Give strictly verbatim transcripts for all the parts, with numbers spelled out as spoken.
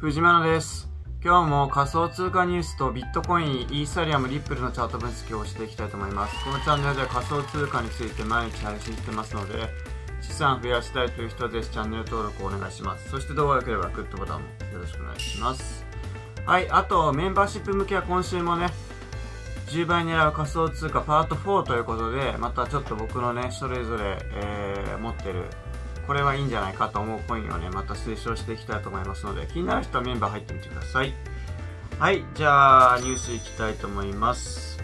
藤間です。今日も仮想通貨ニュースとビットコイン、イーサリアム、リップルのチャート分析をしていきたいと思います。このチャンネルでは仮想通貨について毎日配信してますので、資産増やしたいという人はぜひチャンネル登録をお願いします。そして動画が良ければグッドボタンもよろしくお願いします。はい、あとメンバーシップ向けは今週もね、じゅうばい狙う仮想通貨パートフォーということで、またちょっと僕のね、それぞれ、えー、持ってるこれはいいんじゃないかと思うコインをね、また推奨していきたいと思いますので、気になる人はメンバー入ってみてください。はい、じゃあ、ニュースいきたいと思います。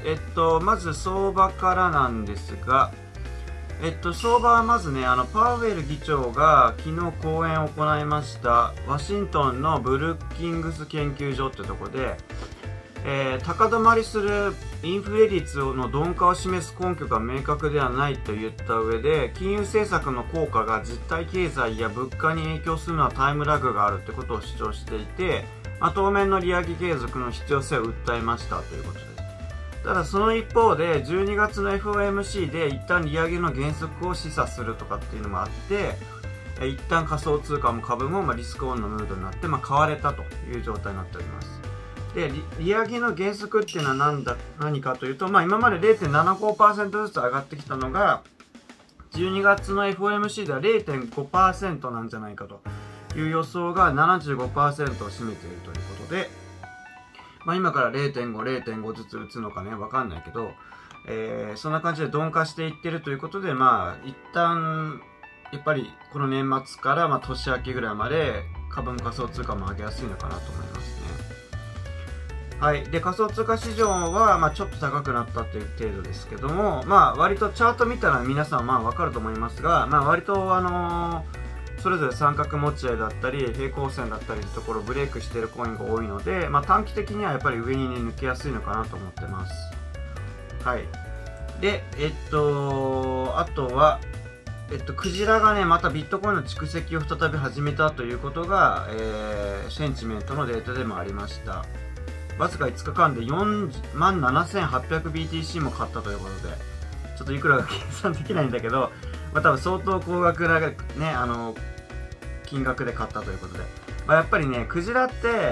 えっと、まず相場からなんですが、えっと、相場はまずね、あの、パウエル議長が昨日講演を行いました、ワシントンのブルッキングス研究所ってとこで、えー、高止まりするインフレ率の鈍化を示す根拠が明確ではないと言った上で、金融政策の効果が実体経済や物価に影響するのはタイムラグがあるということを主張していて、まあ、当面の利上げ継続の必要性を訴えましたということです。ただその一方でじゅうにがつの エフオーエムシー で一旦利上げの減速を示唆するとかっていうのもあって、一旦仮想通貨も株もまあリスクオンのムードになって、まあ、買われたという状態になっております。で、利上げの減速っていうのは何だ、何かというと、まあ今まで れいてんななごパーセント ずつ上がってきたのが、じゅうにがつの エフオーエムシー では れいてんごパーセント なんじゃないかという予想が ななじゅうごパーセント を占めているということで、まあ今から れいてんご、れいてんご ずつ打つのかね、わかんないけど、えー、そんな感じで鈍化していってるということで、まあ一旦、やっぱりこの年末からまあ年明けぐらいまで株も仮想通貨も上げやすいのかなと思いますね。はい。で、仮想通貨市場は、まあ、ちょっと高くなったという程度ですけども、まあ、割とチャート見たら皆さん、まあ、わかると思いますが、まあ、割と、あのー、それぞれ三角持ち合いだったり、平行線だったりのところをブレイクしているコインが多いので、まあ、短期的にはやっぱり上にね、抜けやすいのかなと思ってます。はい。で、えっと、あとは、えっと、クジラがね、またビットコインの蓄積を再び始めたということが、えー、センチメントのデータでもありました。わずかいつかかんでよんまんななせんはっぴゃくビーティーシー も買ったということで、ちょっといくらか計算できないんだけど、まあ、多分相当高額な、ね、あの金額で買ったということで、まあ、やっぱりね、クジラって、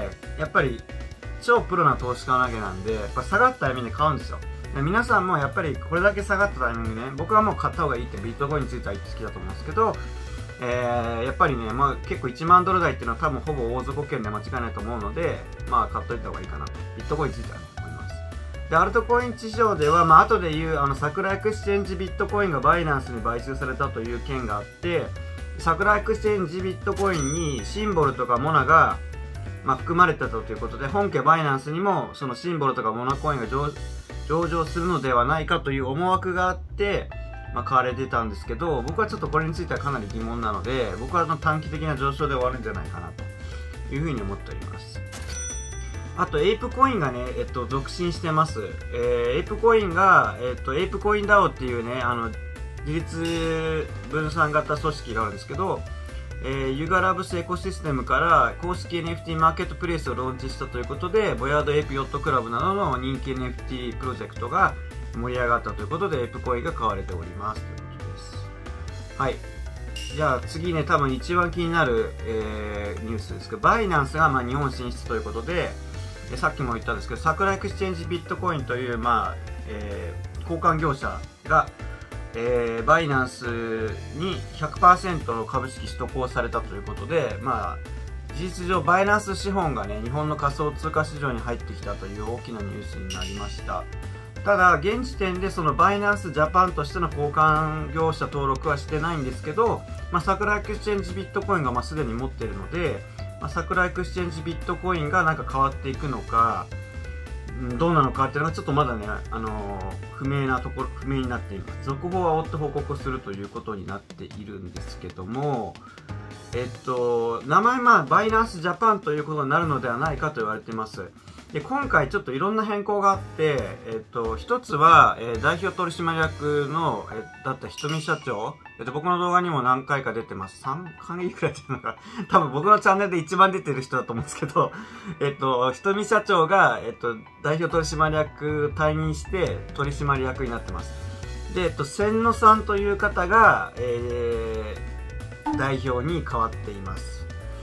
やっぱり超プロな投資家なわけなんで、やっぱ下がったタイミングで買うんですよ。で皆さんもやっぱりこれだけ下がったタイミングでね、僕はもう買った方がいいってビットコインについては言ってきたと思うんですけど、えー、やっぱりね、まあ、結構いちまんドル台っていうのは多分ほぼ大底圏で間違いないと思うので、まあ買っといた方がいいかなと。ビットコインについてはね、思います。で、アルトコイン市場では、まあ後で言う、あの、桜エクスチェンジビットコインがバイナンスに買収されたという件があって、桜エクスチェンジビットコインにシンボルとかモナが、まあ、含まれてたということで、本家バイナンスにもそのシンボルとかモナコインが 上, 上場するのではないかという思惑があって、まあ、買われてたんですけど、僕はちょっとこれについてはかなり疑問なので、僕は短期的な上昇で終わるんじゃないかなというふうに思っております。あと、エイプコインがね、えっと、続伸してます。えー、エイプコインが、えっと、エイプコインダオっていうね、あの、自立分散型組織があるんですけど、えー、ユガラブスエコシステムから公式 エヌエフティー マーケットプレイスをローンチしたということで、ボヤードエイプヨットクラブなどの人気 エヌエフティー プロジェクトが盛り上がったということで、エイプコインが買われておりますということです。はい。じゃあ次ね、多分一番気になる、えー、ニュースですけど、バイナンスがまあ日本進出ということで、えさっきも言ったんですけど、桜エクスチェンジビットコインという、まあえー、交換業者が、えー、バイナンスに ひゃくパーセント の株式取得をされたということで、まあ、事実上バイナンス資本がね、日本の仮想通貨市場に入ってきたという大きなニュースになりました。ただ、現時点でそのバイナンスジャパンとしての交換業者登録はしてないんですけど、まあ、桜エクスチェンジビットコインがまあすでに持っているので、まあ、桜エクスチェンジビットコインがなんか変わっていくのか、どうなのかっていうのがちょっとまだね、あのー、不明なところ、不明になっています。続報は追って報告するということになっているんですけども、えっと、名前まあ、バイナンスジャパンということになるのではないかと言われています。で、今回ちょっといろんな変更があって、えっと、一つは、えー、代表取締役の、えー、だったひとみ社長、えっと、僕の動画にも何回か出てます。さんかいくらい出てるのか。多分僕のチャンネルで一番出てる人だと思うんですけど、えっと、ひとみ社長が、えっと、代表取締役退任して取締役になってます。で、えっと、千野さんという方が、えー、代表に変わっています。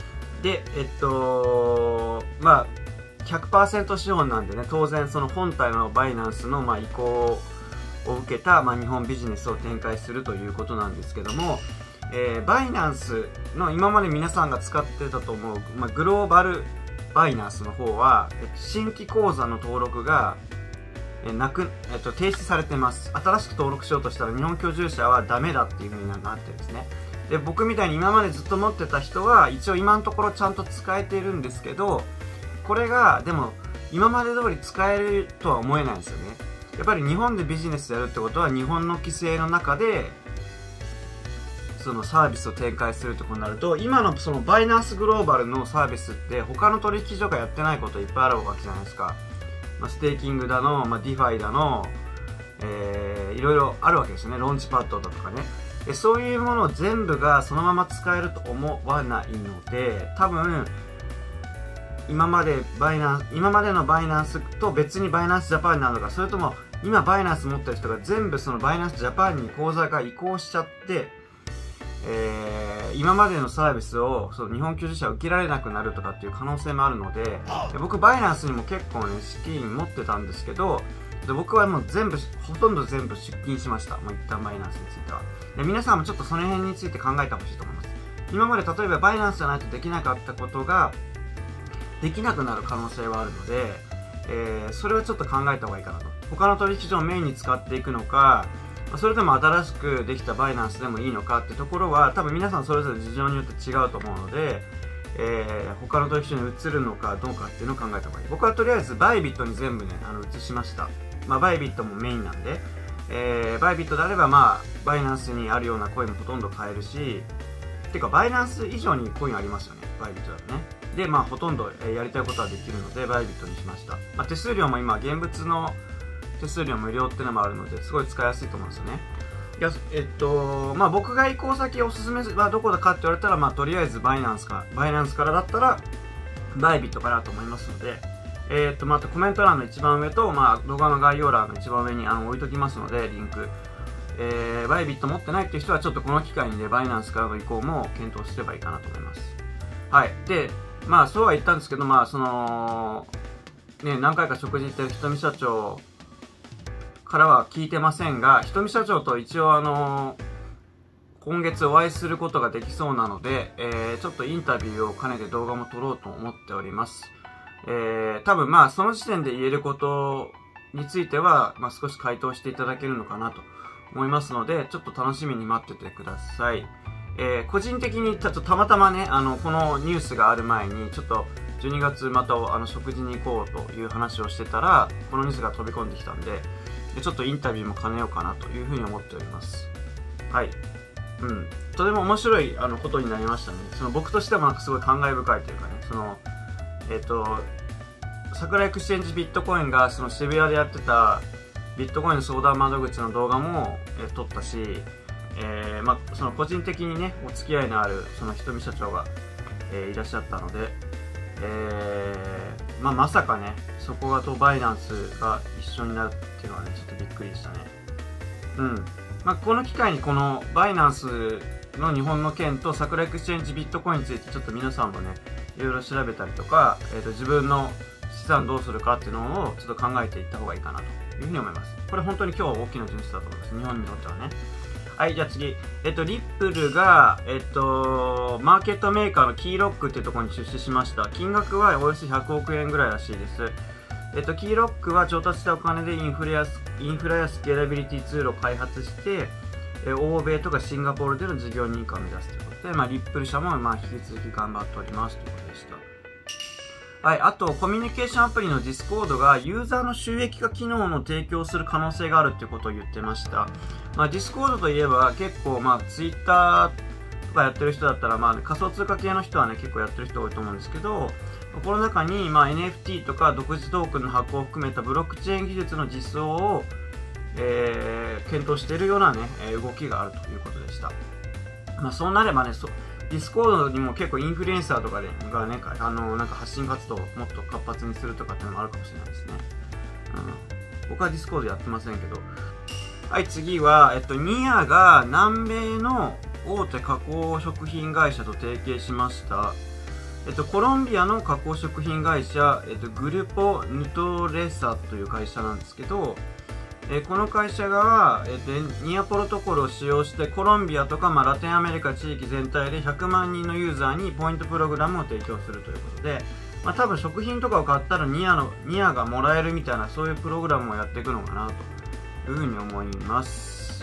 で、えっと、まあ、ひゃくパーセント 資本なんでね、当然その本体のバイナンスのまあ移行を受けたまあ日本ビジネスを展開するということなんですけども、えー、バイナンスの今まで皆さんが使ってたと思う、まあ、グローバルバイナンスの方は、新規口座の登録が、えー、なく、えっと、停止されてます。新しく登録しようとしたら日本居住者はダメだっていう風になってるんですね。で、僕みたいに今までずっと持ってた人は一応今のところちゃんと使えているんですけど、これがでも今まで通り使えるとは思えないんですよね。やっぱり日本でビジネスやるってことは日本の規制の中でそのサービスを展開するってことになると、今のそのバイナンスグローバルのサービスって他の取引所がやってないこといっぱいあるわけじゃないですか。まあ、ステーキングだの、まあ、ディファイだの、えー、いろいろあるわけですよね。ローンチパッドだとかね。でそういうもの全部がそのまま使えると思わないので、多分今までバイナンス、今までのバイナンスと別にバイナンスジャパンになるのか、それとも今バイナンス持ってる人が全部そのバイナンスジャパンに口座が移行しちゃって、えー、今までのサービスをその日本居住者は受けられなくなるとかっていう可能性もあるので、で僕バイナンスにも結構ね資金持ってたんですけど、で僕はもう全部ほとんど全部出金しました。もう一旦バイナンスについては。で皆さんもちょっとその辺について考えてほしいと思います。今まで例えばバイナンスじゃないとできなかったことができなくなる可能性はあるので、えー、それはちょっと考えた方がいいかなと。他の取引所をメインに使っていくのか、それでも新しくできたバイナンスでもいいのかってところは多分皆さんそれぞれ事情によって違うと思うので、えー、他の取引所に移るのかどうかっていうのを考えた方がいい。僕はとりあえずバイビットに全部ねあの移しました。まあ、バイビットもメインなんで、えー、バイビットであればまあバイナンスにあるようなコインもほとんど買えるし、てかバイナンス以上にコインありますよね、バイビットだとね。でまあほとんどやりたいことはできるのでバイビットにしました。まあ、手数料も今現物の手数料無料っていうのもあるのですごい使いやすいと思うんですよね。いやえっとまあ僕が移行先おすすめはどこだかって言われたら、まあとりあえずバイナンスかバイナンスからだったらバイビットかなと思いますので、えっとまたコメント欄の一番上と、まあ、動画の概要欄の一番上にあの置いときますのでリンク、えー、バイビット持ってないっていう人はちょっとこの機会にねバイナンスからの移行も検討すればいいかなと思います。はい。でまあそうは言ったんですけど、まあそのね何回か食事行ってる瞳社長からは聞いてませんが、瞳社長と一応あの今月お会いすることができそうなので、えー、ちょっとインタビューを兼ねて動画も撮ろうと思っております。えー、多分まあその時点で言えることについては、まあ、少し回答していただけるのかなと思いますので、ちょっと楽しみに待っててください。えー、個人的にちょっとたまたまね、あのこのニュースがある前にちょっとじゅうにがつまたあの食事に行こうという話をしてたら、このニュースが飛び込んできたんで、でちょっとインタビューも兼ねようかなというふうに思っております。はい。うん。とても面白いあのことになりましたね。その僕としてもなんかすごい感慨深いというかね、その、えっと、桜エクスチェンジビットコインがその渋谷でやってたビットコインの相談窓口の動画も、え撮ったし、えー、まあ、その個人的にね、お付き合いのあるその瞳社長が、えー、いらっしゃったので、えー、まあ、まさかね、そこがとバイナンスが一緒になるっていうのはね、ちょっとびっくりでしたね。うん。まあ、この機会にこのバイナンスの日本の件と桜エクスチェンジビットコインについてちょっと皆さんもね、いろいろ調べたりとか、えーと、自分の資産どうするかっていうのをちょっと考えていった方がいいかなというふうに思います。これ本当に今日大きなニュースだと思います。日本にとってはね。はい、じゃあ次。えっと、リップルが、えっと、マーケットメーカーのキーロックっていうところに出資しました。金額はおよそひゃくおくえんぐらいらしいです。えっと、キーロックは調達したお金でインフレや、インフラやスケーラビリティツールを開発して、え欧米とかシンガポールでの事業認可を目指すということで、まあ、リップル社も、まあ、引き続き頑張っておりますということでした。はい。あと、コミュニケーションアプリの Discord がユーザーの収益化機能の提供する可能性があるということを言ってました。まあ、Discord といえば結構、まあ、Twitter とかやってる人だったら、まあ、仮想通貨系の人はね、結構やってる人多いと思うんですけど、この中に、まあ、エヌエフティー とか独自トークンの発行を含めたブロックチェーン技術の実装を、えー、検討しているようなね、動きがあるということでした。まあ、そうなればね、そディスコードにも結構インフルエンサーとかでがね、あのなんか発信活動をもっと活発にするとかっていうのもあるかもしれないですね。うん、僕はディスコードやってませんけど。はい、次は、えっと、ニアが南米の大手加工食品会社と提携しました。 えっと、コロンビアの加工食品会社、えっと、グルポ・ヌトレサという会社なんですけど、えー、この会社が、えー、ニアプロトコルを使用してコロンビアとか、まあ、ラテンアメリカ地域全体でひゃくまんにんのユーザーにポイントプログラムを提供するということで、まあ、多分食品とかを買ったらニアのニアがもらえるみたいな、そういうプログラムをやっていくのかなというふうに思います。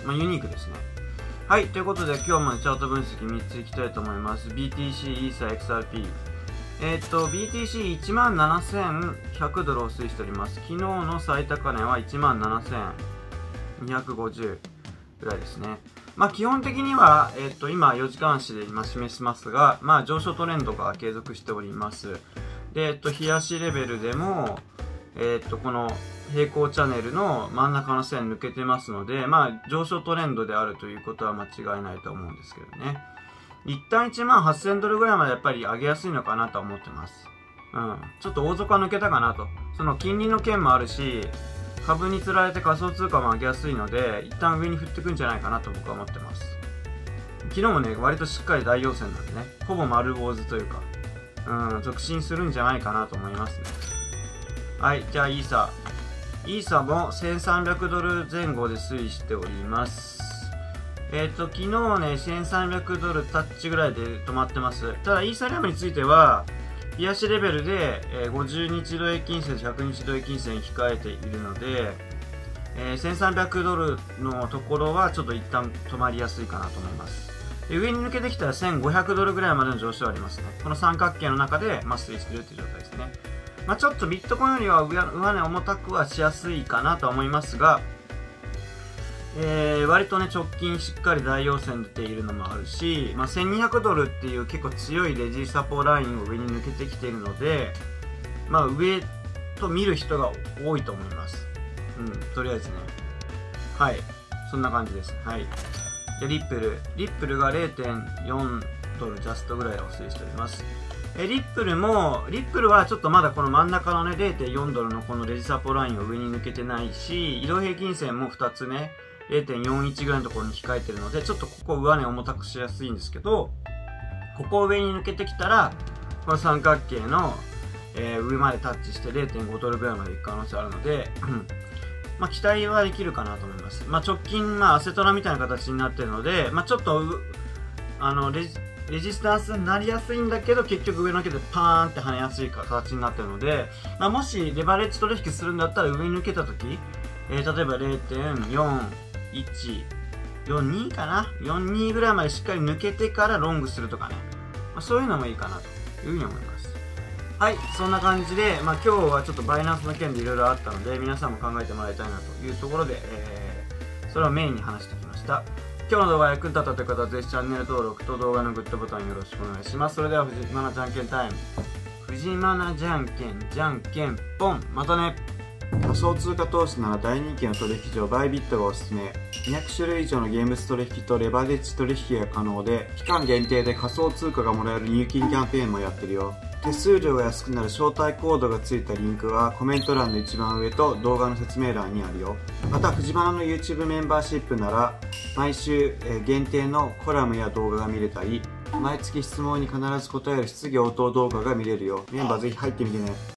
まあ、ユニークですね。はい、ということで今日もチャート分析みっついきたいと思います。 ビーティーシー、イーサ、エックスアールピー、えっと ビーティーシーいちまんななせんひゃくドルを推移しております。昨日の最高値はいちまんななせんにひゃくごじゅうぐらいですね。まあ基本的には、えっと今よじかん足で今示しますが、まあ上昇トレンドが継続しております。で、えっと日足レベルでも、えっとこの平行チャンネルの真ん中の線抜けてますので、まあ上昇トレンドであるということは間違いないと思うんですけどね。一旦いちまんはっせんドルぐらいまでやっぱり上げやすいのかなと思ってます。うん。ちょっと大底は抜けたかなと。その金利の件もあるし、株につられて仮想通貨も上げやすいので、一旦上に振ってくんじゃないかなと僕は思ってます。昨日もね、割としっかり大陽線なんでね、ほぼ丸坊主というか、うん、続伸するんじゃないかなと思いますね。はい、じゃあイーサ。イーサもせんさんびゃくドル前後で推移しております。えっと、昨日ね、せんさんびゃくドルタッチぐらいで止まってます。ただ、イーサリアムについては、日足レベルで、えー、ごじゅうにちど平均線、ひゃくにちど平均線控えているので、えー、せんさんびゃくドルのところはちょっと一旦止まりやすいかなと思います。で上に抜けてきたらせんごひゃくドルぐらいまでの上昇ありますね。この三角形の中で、まあ、推移しているという状態ですね。まあ、ちょっとビットコインよりは上値重たくはしやすいかなとは思いますが、えー、割とね、直近しっかり大陽線出ているのもあるし、まあ、せんにひゃくドルっていう結構強いレジサポラインを上に抜けてきているので、まあ、上と見る人が多いと思います。うん、とりあえずね。はい。そんな感じです。はい。で、リップル。リップルが れいてんよんドルジャストぐらいを推移しております。え、リップルも、リップルはちょっとまだこの真ん中のね、れいてんよんドルのこのレジサポラインを上に抜けてないし、移動平均線もふたつね、れいてんよんいちぐらいのところに控えてるので、ちょっとここ上値重たくしやすいんですけど、ここを上に抜けてきたら、この三角形の、えー、上までタッチして れいてんごドルぐらいまでいく可能性あるので、まあ期待はできるかなと思います。まあ直近、まあアセトラみたいな形になってるので、まあちょっと、あのレジ、レジスタンスになりやすいんだけど、結局上のけでパーンって跳ねやすい形になってるので、まあもしレバレッジ取引するんだったら上に抜けたとき、えー、例えば れいてんよんいち、よんに かな ?よんに ぐらいまでしっかり抜けてからロングするとかね。まあ、そういうのもいいかなというふうに思います。はい、そんな感じで、まあ今日はちょっとバイナンスの件でいろいろあったので、皆さんも考えてもらいたいなというところで、えー、それをメインに話してきました。今日の動画が役に立ったという方は、ぜひチャンネル登録と動画のグッドボタンよろしくお願いします。それでは、藤マナじゃんけんタイム。藤マナじゃんけん、じゃんけんポン。またね。仮想通貨投資なら大人気の取引所バイビットがおすすめ。にひゃくしゅるい以上のゲームス取引とレバレッジ取引が可能で、期間限定で仮想通貨がもらえる入金キャンペーンもやってるよ。手数料が安くなる招待コードがついたリンクはコメント欄の一番上と動画の説明欄にあるよ。また藤原の YouTube メンバーシップなら毎週限定のコラムや動画が見れたり、毎月質問に必ず答える質疑応答動画が見れるよ。メンバーぜひ入ってみてね。